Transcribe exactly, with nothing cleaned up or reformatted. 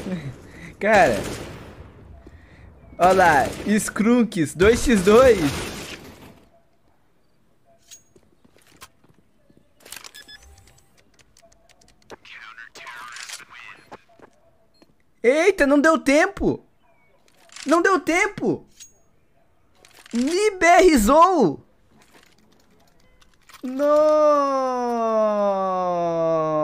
Cara. Olha lá. Skrunks dois por dois. Eita, não deu tempo. Não deu tempo. Liberizou. Nossa.